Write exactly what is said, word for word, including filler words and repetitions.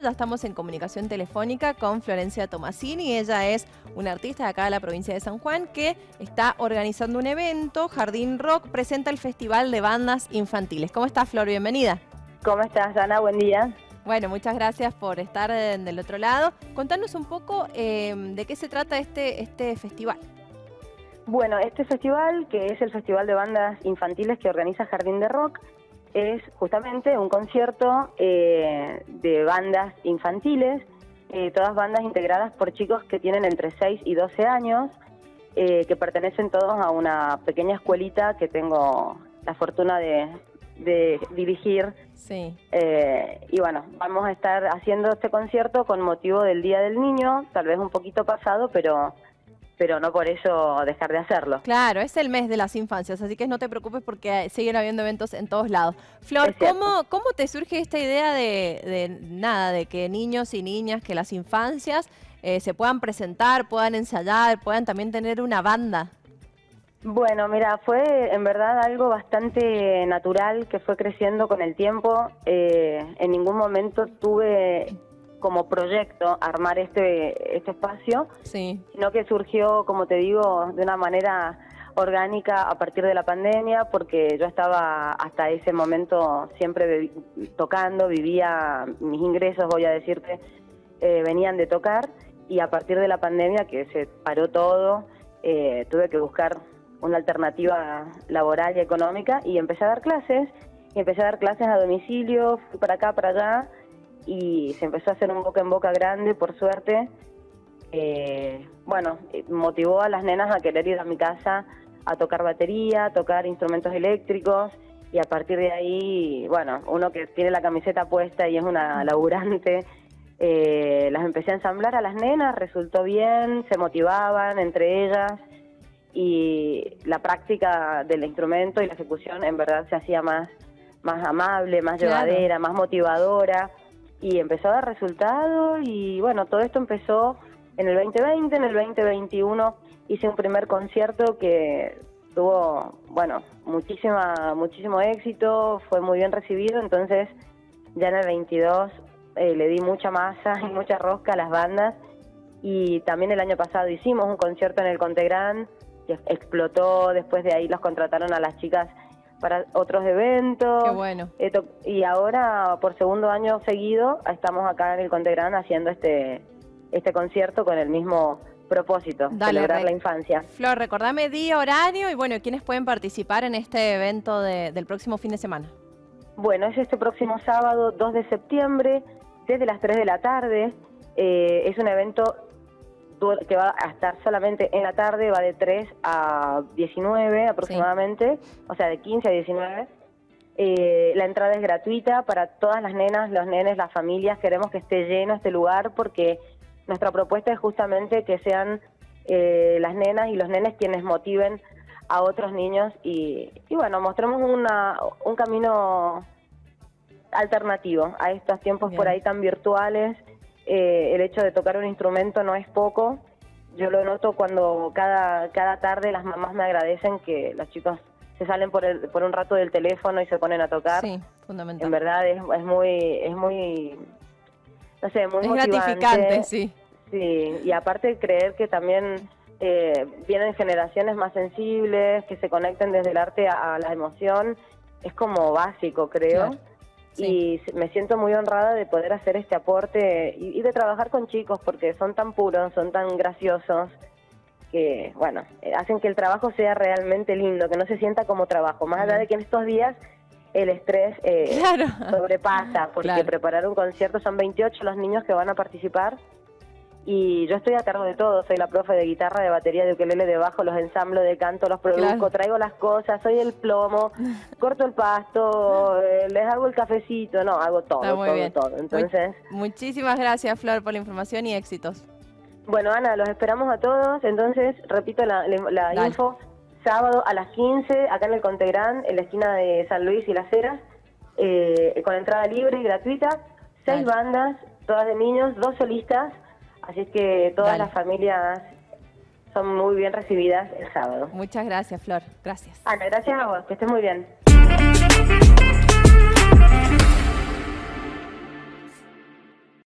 Ya estamos en comunicación telefónica con Florencia Tomasini. Ella es una artista de acá de la provincia de San Juan que está organizando un evento. Jardín Rock presenta el Festival de Bandas Infantiles. ¿Cómo estás, Flor? Bienvenida. ¿Cómo estás, Ana? Buen día. Bueno, muchas gracias por estar eh, del otro lado. Contanos un poco eh, de qué se trata este, este festival. Bueno, este festival, que es el Festival de Bandas Infantiles que organiza Jardín de Rock, es justamente un concierto eh, de bandas infantiles, eh, todas bandas integradas por chicos que tienen entre seis y doce años, eh, que pertenecen todos a una pequeña escuelita que tengo la fortuna de, de dirigir. Sí. Eh, y bueno, vamos a estar haciendo este concierto con motivo del Día del Niño, tal vez un poquito pasado, pero... pero no por eso dejar de hacerlo. Claro, es el mes de las infancias, así que no te preocupes porque siguen habiendo eventos en todos lados. Flor, ¿cómo, ¿cómo te surge esta idea de, de nada, de que niños y niñas, que las infancias eh, se puedan presentar, puedan ensayar, puedan también tener una banda? Bueno, mira, fue en verdad algo bastante natural que fue creciendo con el tiempo. Eh, en ningún momento tuve como proyecto armar este, este espacio, sí. sino que surgió, como te digo, de una manera orgánica a partir de la pandemia, porque yo estaba hasta ese momento siempre tocando, vivía, mis ingresos, voy a decirte, eh, venían de tocar, y a partir de la pandemia, que se paró todo, eh, tuve que buscar una alternativa laboral y económica, y empecé a dar clases, y empecé a dar clases a domicilio, fui para acá, para allá, y se empezó a hacer un boca en boca grande, por suerte. Eh, bueno, motivó a las nenas a querer ir a mi casa a tocar batería, a tocar instrumentos eléctricos, y a partir de ahí, bueno, uno que tiene la camiseta puesta y es una laburante, eh, las empecé a ensamblar a las nenas, resultó bien, se motivaban entre ellas, y la práctica del instrumento y la ejecución en verdad se hacía más, más amable, más claro. llevadera, más motivadora. Y empezó a dar resultados, y bueno, todo esto empezó en el veinte veinte, en el veinte veintiuno hice un primer concierto que tuvo, bueno, muchísima, muchísimo éxito, fue muy bien recibido, entonces ya en el veintidós eh, le di mucha masa y mucha rosca a las bandas, y también el año pasado hicimos un concierto en el Contegrán, que explotó, después de ahí los contrataron a las chicas para otros eventos. Qué bueno. Y ahora, por segundo año seguido, estamos acá en el Contegrán haciendo este este concierto con el mismo propósito, Dale, celebrar Re la infancia. Flor, recordame día, horario y bueno, ¿quiénes pueden participar en este evento de, del próximo fin de semana? Bueno, es este próximo sábado, dos de septiembre, desde las tres de la tarde. Eh, es un evento que va a estar solamente en la tarde, va de tres a diecinueve aproximadamente, sí. O sea, de quince a diecinueve. Eh, la entrada es gratuita para todas las nenas, los nenes, las familias. Queremos que esté lleno este lugar porque nuestra propuesta es justamente que sean eh, las nenas y los nenes quienes motiven a otros niños y, y bueno, mostremos una, un camino alternativo a estos tiempos Bien. Por ahí tan virtuales. Eh, el hecho de tocar un instrumento no es poco. Yo lo noto cuando cada, cada tarde las mamás me agradecen que los chicos se salen por, el, por un rato del teléfono y se ponen a tocar. Sí, fundamental. En verdad es, es muy, es muy, no sé, muy es motivante. gratificante, sí. Sí, y aparte creer que también eh, vienen generaciones más sensibles, que se conecten desde el arte a, a la emoción, es como básico, creo. Claro. Sí. Y me siento muy honrada de poder hacer este aporte y, y de trabajar con chicos porque son tan puros, son tan graciosos, que, bueno, hacen que el trabajo sea realmente lindo, que no se sienta como trabajo. Más allá de que en estos días el estrés eh, claro. sobrepasa, porque claro. preparar un concierto son veintiocho los niños que van a participar. Y yo estoy a cargo de todo, soy la profe de guitarra, de batería, de ukelele, de bajo, los ensamblo, de canto, los produzco, claro. traigo las cosas, soy el plomo, corto el pasto, eh, les hago el cafecito, no, hago todo, Está muy todo, bien. todo. Entonces, Much muchísimas gracias, Flor, por la información y éxitos. Bueno, Ana, los esperamos a todos, entonces, repito la, la info, sábado a las quince, acá en el Contegrán, en la esquina de San Luis y Las Heras, eh, con entrada libre y gratuita, seis Dale. bandas, todas de niños, dos solistas, así es que todas Dale. las familias son muy bien recibidas el sábado. Muchas gracias, Flor. Gracias. Ana, gracias a vos, que estés muy bien.